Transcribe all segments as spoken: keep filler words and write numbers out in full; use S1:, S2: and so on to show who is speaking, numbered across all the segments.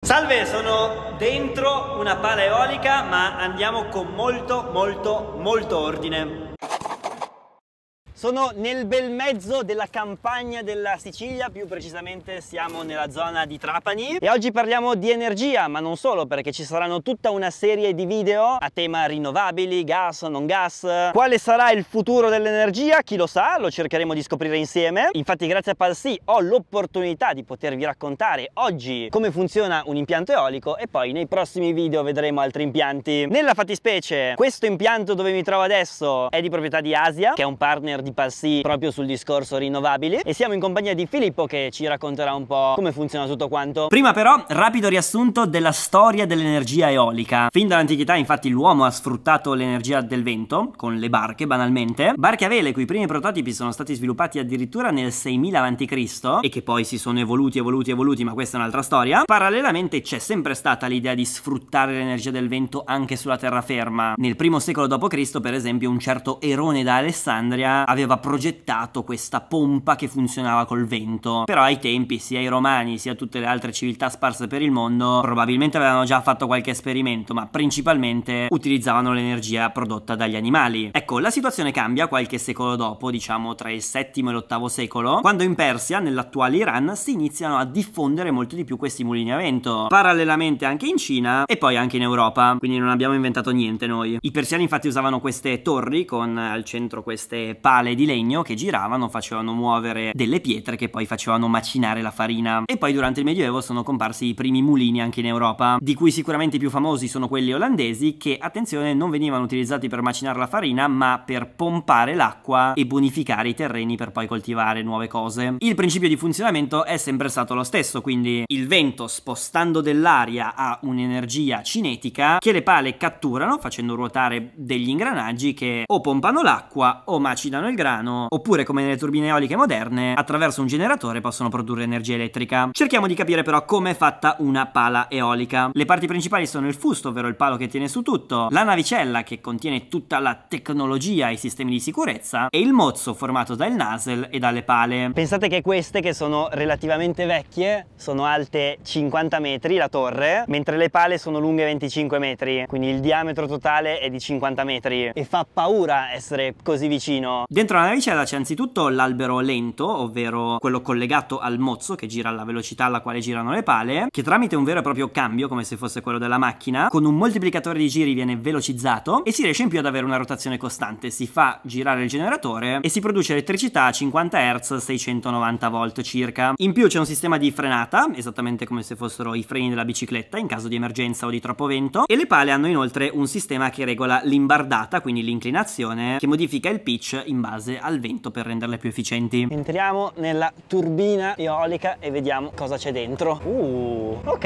S1: Salve, sono dentro una pala eolica, ma andiamo con molto molto molto ordine. Sono nel bel mezzo della campagna della Sicilia, più precisamente siamo nella zona di Trapani e oggi parliamo di energia, ma non solo, perché ci saranno tutta una serie di video a tema rinnovabili, gas, non gas. Quale sarà il futuro dell'energia? Chi lo sa, lo cercheremo di scoprire insieme. Infatti grazie a Palsy ho l'opportunità di potervi raccontare oggi come funziona un impianto eolico e poi nei prossimi video vedremo altri impianti. Nella fattispecie questo impianto dove mi trovo adesso è di proprietà di Asia, che è un partner di Palsy proprio sul discorso rinnovabili, e siamo in compagnia di Filippo che ci racconterà un po' come funziona tutto quanto. Prima però rapido riassunto della storia dell'energia eolica. Fin dall'antichità infatti l'uomo ha sfruttato l'energia del vento con le barche, banalmente, barche a vele cui i primi prototipi sono stati sviluppati addirittura nel seimila avanti Cristo e che poi si sono evoluti evoluti evoluti, ma questa è un'altra storia. Parallelamente c'è sempre stata l'idea di sfruttare l'energia del vento anche sulla terraferma. Nel primo secolo dopo Cristo, per esempio, un certo Erone da Alessandria aveva progettato questa pompa che funzionava col vento, però ai tempi sia i romani sia tutte le altre civiltà sparse per il mondo probabilmente avevano già fatto qualche esperimento, ma principalmente utilizzavano l'energia prodotta dagli animali. Ecco, la situazione cambia qualche secolo dopo, diciamo tra il settimo e l'ottavo secolo, quando in Persia, nell'attuale Iran, si iniziano a diffondere molto di più questi mulini a vento, parallelamente anche in Cina e poi anche in Europa, quindi non abbiamo inventato niente noi. I persiani infatti usavano queste torri con al centro queste pale di legno che giravano, facevano muovere delle pietre che poi facevano macinare la farina. E poi durante il Medioevo sono comparsi i primi mulini anche in Europa, di cui sicuramente i più famosi sono quelli olandesi, che attenzione non venivano utilizzati per macinare la farina ma per pompare l'acqua e bonificare i terreni per poi coltivare nuove cose. Il principio di funzionamento è sempre stato lo stesso, quindi il vento spostando dell'aria ha un'energia cinetica che le pale catturano facendo ruotare degli ingranaggi che o pompano l'acqua o macinano il grano, oppure come nelle turbine eoliche moderne attraverso un generatore possono produrre energia elettrica. Cerchiamo di capire però come è fatta una pala eolica. Le parti principali sono il fusto, ovvero il palo che tiene su tutto, la navicella che contiene tutta la tecnologia e i sistemi di sicurezza e il mozzo formato dal nozzle e dalle pale. Pensate che queste, che sono relativamente vecchie, sono alte cinquanta metri la torre, mentre le pale sono lunghe venticinque metri, quindi il diametro totale è di cinquanta metri e fa paura essere così vicino. Dentro la navicella c'è anzitutto l'albero lento, ovvero quello collegato al mozzo che gira alla velocità alla quale girano le pale, che tramite un vero e proprio cambio, come se fosse quello della macchina, con un moltiplicatore di giri viene velocizzato e si riesce in più ad avere una rotazione costante. Si fa girare il generatore e si produce elettricità a cinquanta hertz, seicentonovanta volt circa. In più c'è un sistema di frenata, esattamente come se fossero i freni della bicicletta in caso di emergenza o di troppo vento, e le pale hanno inoltre un sistema che regola l'imbardata, quindi l'inclinazione, che modifica il pitch in base al vento per renderle più efficienti. Entriamo nella turbina eolica e vediamo cosa c'è dentro. Uh, ok.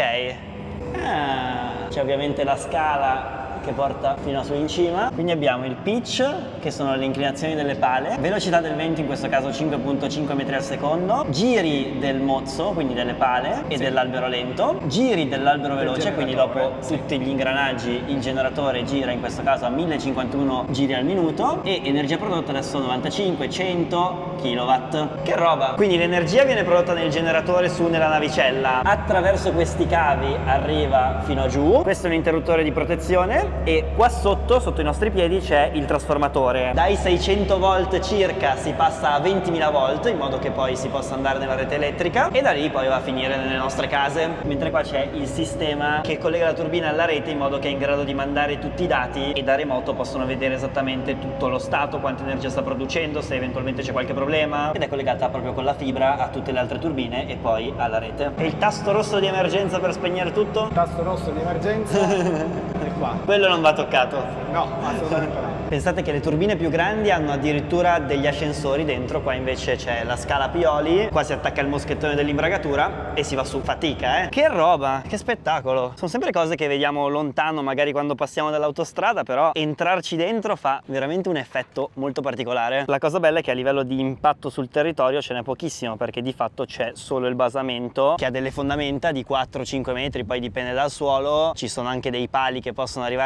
S1: Ah, c'è ovviamente la scala che porta fino a su in cima, quindi abbiamo il pitch, che sono le inclinazioni delle pale, velocità del vento, in questo caso cinque virgola cinque metri al secondo, giri del mozzo, quindi delle pale e sì, dell'albero lento, giri dell'albero veloce, quindi dopo sì, tutti gli ingranaggi il generatore gira in questo caso a mille cinquantuno giri al minuto e energia prodotta adesso novantacinque cento kilowatt. Che roba! Quindi l'energia viene prodotta nel generatore su nella navicella, attraverso questi cavi arriva fino a giù, questo è un interruttore di protezione e qua sotto, sotto i nostri piedi, c'è il trasformatore. Dai seicento volt circa si passa a ventimila volt, in modo che poi si possa andare nella rete elettrica, e da lì poi va a finire nelle nostre case. Mentre qua c'è il sistema che collega la turbina alla rete in modo che è in grado di mandare tutti i dati e da remoto possono vedere esattamente tutto lo stato, quanta energia sta producendo, se eventualmente c'è qualche problema, ed è collegata proprio con la fibra a tutte le altre turbine e poi alla rete. E il tasto rosso di emergenza per spegnere tutto?
S2: Il tasto rosso di emergenza è qua.
S1: Quello non va toccato.
S2: No, assolutamente no.
S1: Pensate che le turbine più grandi hanno addirittura degli ascensori dentro, qua invece c'è la scala Pioli, qua si attacca il moschettone dell'imbragatura e si va su. Fatica, eh? Che roba, che spettacolo. Sono sempre cose che vediamo lontano, magari quando passiamo dall'autostrada, però entrarci dentro fa veramente un effetto molto particolare. La cosa bella è che a livello di impatto sul territorio ce n'è pochissimo, perché di fatto c'è solo il basamento che ha delle fondamenta di quattro cinque metri, poi dipende dal suolo, ci sono anche dei pali che possono arrivare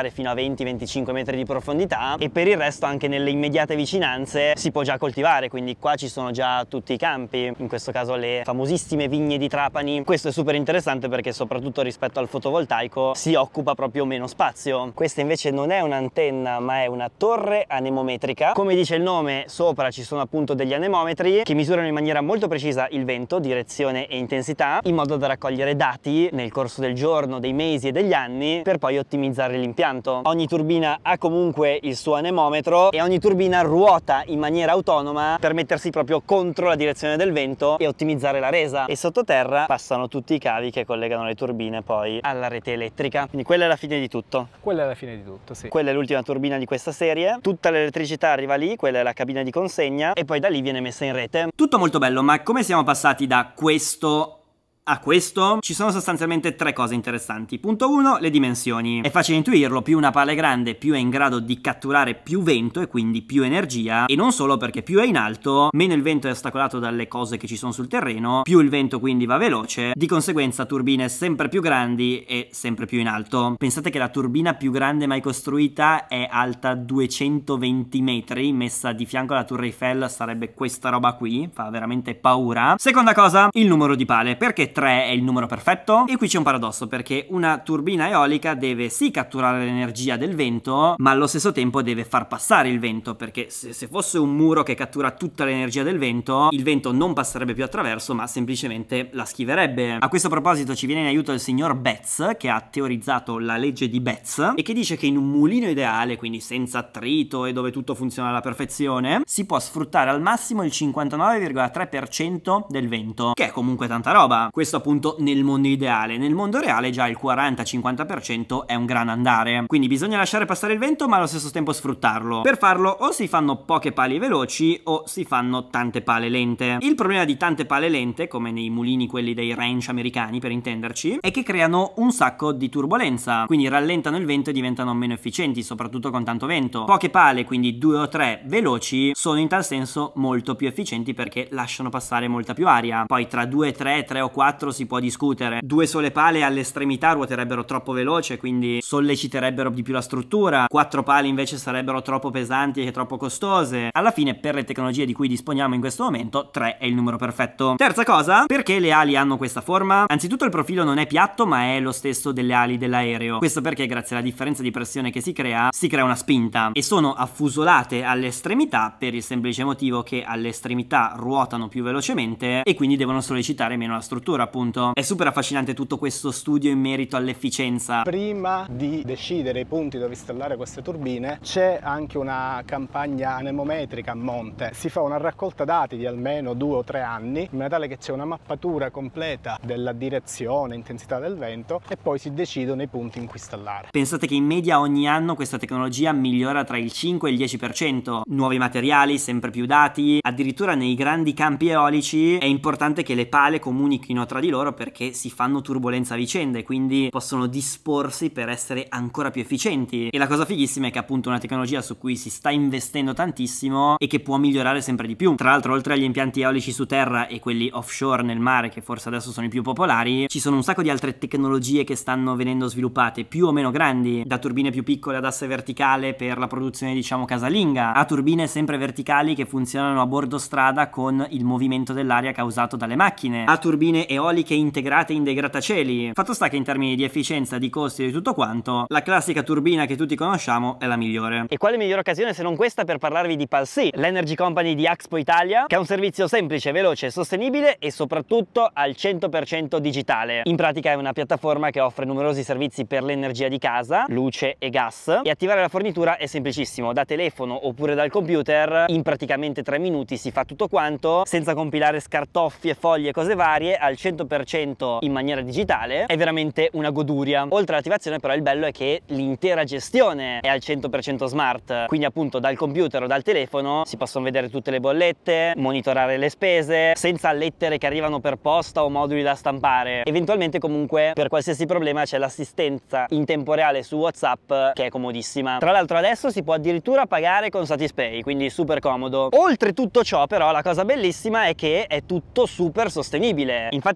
S1: arrivare fino a venti venticinque metri di profondità, e per il resto anche nelle immediate vicinanze si può già coltivare, quindi qua ci sono già tutti i campi, in questo caso le famosissime vigne di Trapani. Questo è super interessante perché soprattutto rispetto al fotovoltaico si occupa proprio meno spazio. Questa invece non è un'antenna ma è una torre anemometrica. Come dice il nome, sopra ci sono appunto degli anemometri che misurano in maniera molto precisa il vento, direzione e intensità, in modo da raccogliere dati nel corso del giorno, dei mesi e degli anni per poi ottimizzare l'impianto. Ogni turbina ha comunque il suo anemometro e ogni turbina ruota in maniera autonoma per mettersi proprio contro la direzione del vento e ottimizzare la resa. E sottoterra passano tutti i cavi che collegano le turbine poi alla rete elettrica. Quindi quella è la fine di tutto.
S2: Quella è la fine di tutto, sì.
S1: Quella è l'ultima turbina di questa serie. Tutta l'elettricità arriva lì, quella è la cabina di consegna e poi da lì viene messa in rete. Tutto molto bello, ma come siamo passati da questo a questo? Ci sono sostanzialmente tre cose interessanti. Punto uno, le dimensioni. È facile intuirlo, più una pala è grande, più è in grado di catturare più vento e quindi più energia, e non solo, perché più è in alto, meno il vento è ostacolato dalle cose che ci sono sul terreno, più il vento quindi va veloce, di conseguenza turbine sempre più grandi e sempre più in alto. Pensate che la turbina più grande mai costruita è alta duecentoventi metri, messa di fianco alla Torre Eiffel sarebbe questa roba qui, fa veramente paura. Seconda cosa, il numero di pale. Perché tre è il numero perfetto? E qui c'è un paradosso, perché una turbina eolica deve sì catturare l'energia del vento, ma allo stesso tempo deve far passare il vento, perché se, se fosse un muro che cattura tutta l'energia del vento, il vento non passerebbe più attraverso, ma semplicemente la schiverebbe. A questo proposito ci viene in aiuto il signor Betz, che ha teorizzato la legge di Betz, e che dice che in un mulino ideale, quindi senza attrito e dove tutto funziona alla perfezione, si può sfruttare al massimo il cinquantanove virgola tre per cento del vento, che è comunque tanta roba. Questo appunto nel mondo ideale. Nel mondo reale già il quaranta cinquanta per cento è un gran andare, quindi bisogna lasciare passare il vento ma allo stesso tempo sfruttarlo. Per farlo o si fanno poche pale veloci o si fanno tante pale lente. Il problema di tante pale lente, come nei mulini quelli dei ranch americani per intenderci, è che creano un sacco di turbolenza, quindi rallentano il vento e diventano meno efficienti, soprattutto con tanto vento. Poche pale, quindi due o tre veloci, sono in tal senso molto più efficienti perché lasciano passare molta più aria. Poi tra due, tre, tre o quattro si può discutere. Due sole pale all'estremità ruoterebbero troppo veloce, quindi solleciterebbero di più la struttura. Quattro pale invece sarebbero troppo pesanti e troppo costose. Alla fine, per le tecnologie di cui disponiamo in questo momento, tre è il numero perfetto. Terza cosa, perché le ali hanno questa forma? Anzitutto il profilo non è piatto, ma è lo stesso delle ali dell'aereo. Questo perché grazie alla differenza di pressione che si crea, si crea una spinta, e sono affusolate alle estremità per il semplice motivo che alle estremità ruotano più velocemente e quindi devono sollecitare meno la struttura, appunto. È super affascinante tutto questo studio in merito all'efficienza.
S2: Prima di decidere i punti dove installare queste turbine c'è anche una campagna anemometrica a monte. Si fa una raccolta dati di almeno due o tre anni in modo tale che c'è una mappatura completa della direzione, intensità del vento, e poi si decidono i punti in cui installare.
S1: Pensate che in media ogni anno questa tecnologia migliora tra il cinque e il dieci per cento. Nuovi materiali, sempre più dati, addirittura nei grandi campi eolici è importante che le pale comunichino tra di loro perché si fanno turbolenza a vicenda e quindi possono disporsi per essere ancora più efficienti. E la cosa fighissima è che appunto è una tecnologia su cui si sta investendo tantissimo e che può migliorare sempre di più. Tra l'altro, oltre agli impianti eolici su terra e quelli offshore nel mare, che forse adesso sono i più popolari, ci sono un sacco di altre tecnologie che stanno venendo sviluppate, più o meno grandi, da turbine più piccole ad asse verticale per la produzione diciamo casalinga, a turbine sempre verticali che funzionano a bordo strada con il movimento dell'aria causato dalle macchine, a turbine eoliche integrate in dei grattacieli. Fatto sta che in termini di efficienza, di costi e di tutto quanto, la classica turbina che tutti conosciamo è la migliore. E quale migliore occasione se non questa per parlarvi di Palsy, l'energy company di Axpo Italia, che ha un servizio semplice, veloce, sostenibile e soprattutto al cento per cento digitale. In pratica è una piattaforma che offre numerosi servizi per l'energia di casa, luce e gas, e attivare la fornitura è semplicissimo. Da telefono oppure dal computer in praticamente tre minuti si fa tutto quanto senza compilare scartoffi e fogli e cose varie, al cento per cento in maniera digitale. È veramente una goduria. Oltre all'attivazione però il bello è che l'intera gestione è al cento per cento smart, quindi appunto dal computer o dal telefono si possono vedere tutte le bollette, monitorare le spese senza lettere che arrivano per posta o moduli da stampare. Eventualmente comunque per qualsiasi problema c'è l'assistenza in tempo reale su WhatsApp che è comodissima. Tra l'altro adesso si può addirittura pagare con Satispay, quindi super comodo. Oltre tutto ciò però la cosa bellissima è che è tutto super sostenibile. Infatti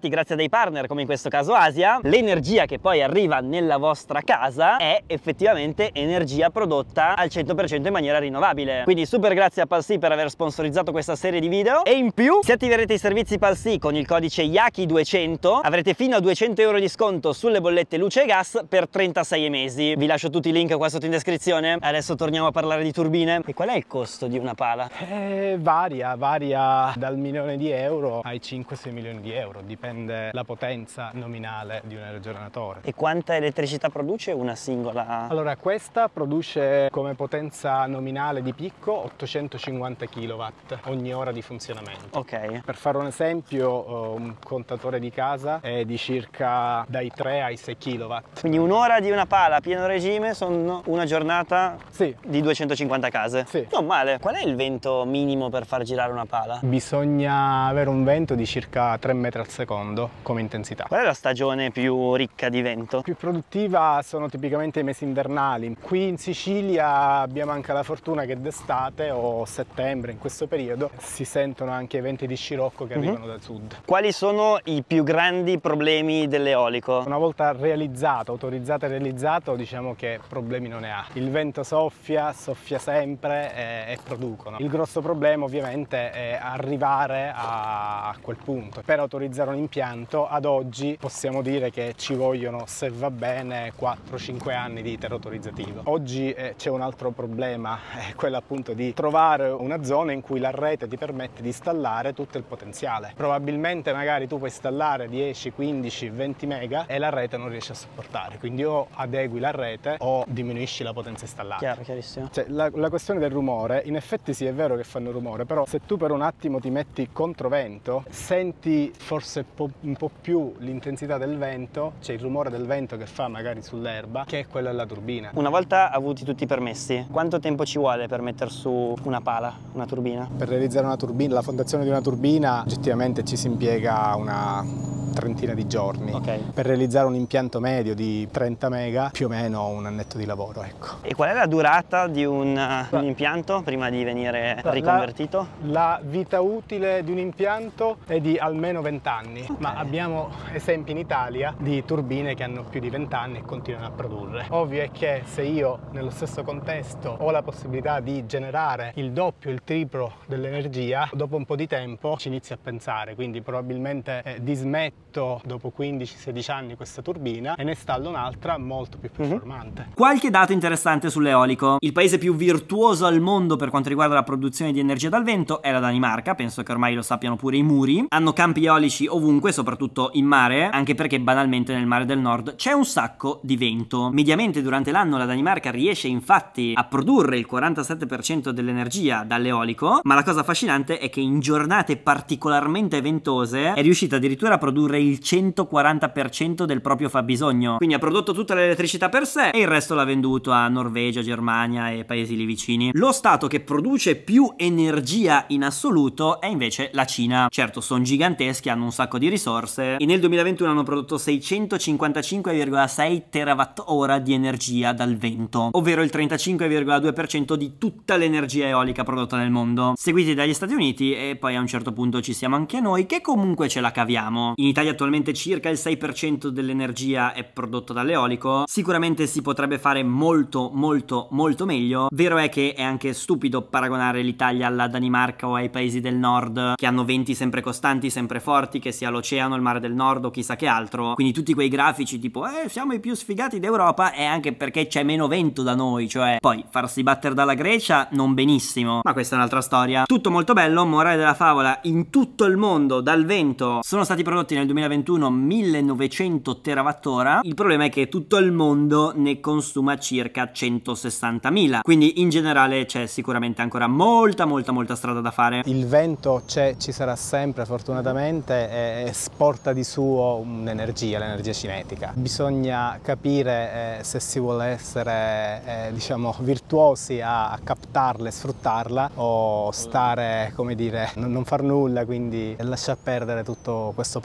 S1: supportati grazie a dei partner come in questo caso Asia, l'energia che poi arriva nella vostra casa è effettivamente energia prodotta al cento per cento in maniera rinnovabile. Quindi super grazie a Palsy per aver sponsorizzato questa serie di video, e in più se attiverete i servizi Palsy con il codice Yaki duecento avrete fino a duecento euro di sconto sulle bollette luce e gas per trentasei mesi. Vi lascio tutti i link qua sotto in descrizione. Adesso torniamo a parlare di turbine. E qual è il costo di una pala?
S2: Eh, varia, varia dal milione di euro ai cinque sei milioni di euro, dipende la potenza nominale di un aerogeneratore.
S1: E quanta elettricità produce una singola?
S2: Allora, questa produce come potenza nominale di picco ottocentocinquanta chilowatt ogni ora di funzionamento.
S1: Ok.
S2: Per fare un esempio, un contatore di casa è di circa dai tre ai sei chilowatt.
S1: Quindi un'ora di una pala a pieno regime sono una giornata
S2: sì.
S1: di duecentocinquanta case.
S2: Sì.
S1: Non male. Qual è il vento minimo per far girare una pala?
S2: Bisogna avere un vento di circa tre metri al secondo come intensità.
S1: Qual è la stagione più ricca di vento?
S2: Più produttiva sono tipicamente i mesi invernali. Qui in Sicilia abbiamo anche la fortuna che d'estate o settembre, in questo periodo, si sentono anche venti di scirocco che arrivano mm-hmm. dal sud.
S1: Quali sono i più grandi problemi dell'eolico?
S2: Una volta realizzato, autorizzato e realizzato, diciamo che problemi non ne ha. Il vento soffia, soffia sempre e, e producono. Il grosso problema ovviamente è arrivare a, a quel punto. Per autorizzare un impianto ad oggi possiamo dire che ci vogliono, se va bene, quattro cinque anni di iter autorizzativo. Oggi eh, c'è un altro problema, è quello appunto di trovare una zona in cui la rete ti permette di installare tutto il potenziale. Probabilmente magari tu puoi installare dieci, quindici, venti mega e la rete non riesce a sopportare, quindi o adegui la rete o diminuisci la potenza installata.
S1: Chiaro, chiarissimo.
S2: Cioè, la, la questione del rumore, in effetti sì, è vero che fanno rumore, però se tu per un attimo ti metti controvento, senti forse po un po' più l'intensità del vento, c'è il rumore del vento che fa magari sull'erba, che è quello della turbina.
S1: Una volta avuti tutti i permessi, quanto tempo ci vuole per mettere su una pala, una turbina?
S2: Per realizzare una turbina, la fondazione di una turbina, oggettivamente ci si impiega una trentina di giorni.
S1: Okay.
S2: Per realizzare un impianto medio di trenta mega, più o meno un annetto di lavoro, ecco.
S1: E qual è la durata di un, uh, un impianto prima di venire la, riconvertito?
S2: La, la vita utile di un impianto è di almeno venti anni, okay. Ma abbiamo esempi in Italia di turbine che hanno più di venti anni e continuano a produrre. Ovvio è che se io nello stesso contesto ho la possibilità di generare il doppio, il triplo dell'energia, dopo un po' di tempo ci inizio a pensare, quindi probabilmente eh, dismetto dopo quindici sedici anni questa turbina e ne installo un'altra molto più performante.
S1: Mm-hmm. Qualche dato interessante sull'eolico. Il paese più virtuoso al mondo per quanto riguarda la produzione di energia dal vento è la Danimarca, penso che ormai lo sappiano pure i muri. Hanno campi eolici ovunque, soprattutto in mare, anche perché banalmente nel mare del nord c'è un sacco di vento. Mediamente durante l'anno la Danimarca riesce infatti a produrre il quarantasette per cento dell'energia dall'eolico, ma la cosa affascinante è che in giornate particolarmente ventose è riuscita addirittura a produrre il centoquaranta per cento del proprio fabbisogno. Quindi ha prodotto tutta l'elettricità per sé e il resto l'ha venduto a Norvegia, Germania e paesi lì vicini. Lo stato che produce più energia in assoluto è invece la Cina. Certo, sono giganteschi, hanno un sacco di risorse e nel duemilaventuno hanno prodotto seicentocinquantacinque virgola sei terawatt ora di energia dal vento, ovvero il trentacinque virgola due per cento di tutta l'energia eolica prodotta nel mondo, seguiti dagli Stati Uniti, e poi a un certo punto ci siamo anche noi che comunque ce la caviamo. In Italia attualmente circa il sei per cento dell'energia è prodotto dall'eolico. Sicuramente si potrebbe fare molto molto molto meglio. Vero è che è anche stupido paragonare l'Italia alla Danimarca o ai paesi del nord che hanno venti sempre costanti, sempre forti, che sia l'oceano, il mare del nord o chissà che altro. Quindi tutti quei grafici tipo eh siamo i più sfigati d'Europa è anche perché c'è meno vento da noi, cioè poi farsi battere dalla Grecia non benissimo, ma questa è un'altra storia. Tutto molto bello, morale della favola, in tutto il mondo dal vento sono stati prodotti nel duemilaventuno millenovecento terawatt ora. Il problema è che tutto il mondo ne consuma circa centosessantamila, quindi in generale c'è sicuramente ancora molta molta molta strada da fare.
S2: Il vento c'è, ci sarà sempre fortunatamente, e sporta di suo un'energia, l'energia cinetica. Bisogna capire eh, se si vuole essere eh, diciamo virtuosi a, a captarla e sfruttarla, o stare, come dire, non, non far nulla, quindi lasciar perdere tutto questo patrimonio.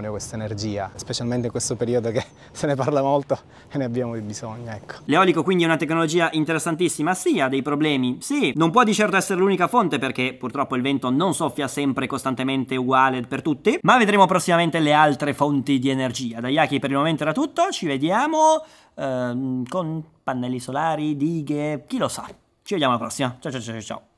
S2: bisogno questa energia, specialmente in questo periodo che se ne parla molto e ne abbiamo bisogno, ecco.
S1: L'eolico quindi è una tecnologia interessantissima, sì, ha dei problemi, sì, non può di certo essere l'unica fonte perché purtroppo il vento non soffia sempre costantemente uguale per tutti, ma vedremo prossimamente le altre fonti di energia. Da Yaki per il momento era tutto, ci vediamo ehm, con pannelli solari, dighe, chi lo sa. Ci vediamo alla prossima, ciao ciao ciao ciao.